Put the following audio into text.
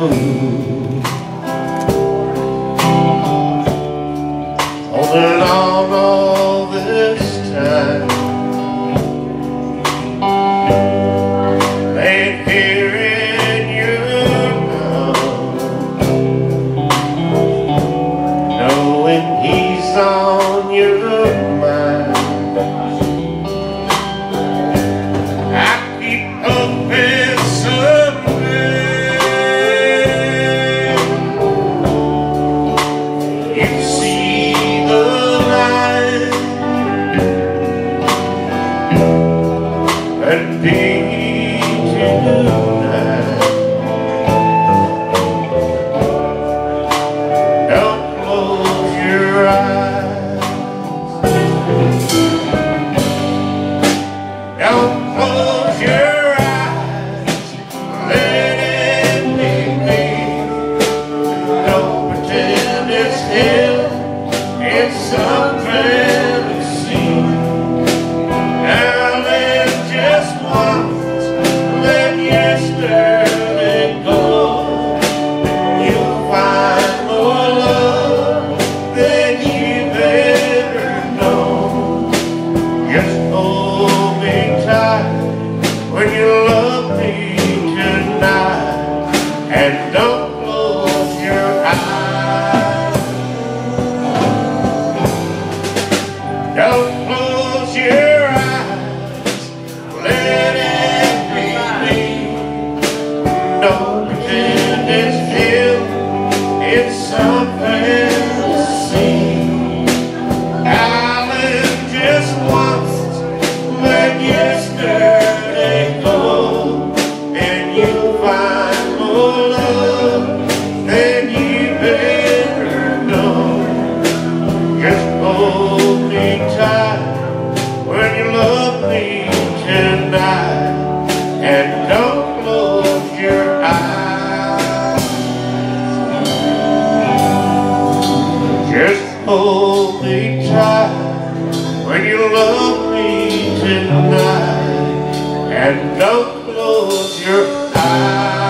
fool, holding on all this time, laying here in your arms, knowing he's on your mind. I keep hoping someday you see the light and be tonight. Don't close your eyes. Don't close your eyes. Let it be me. Don't pretend it's him. It's some fantasy. Now live just once. Let yesterday go. You'll find more love than you ever know. Just hold me tight when you love me tonight, and don't close your eyes. Don't close your eyes. Let it be me. Don't pretend it's him. It's some fantasy. I live just once. Let yesterday go, and you'll find more love than you ever know. Just hold me tight when you love me tonight, and don't close your eyes. Just hold me tight when you love me tonight, and don't close your eyes.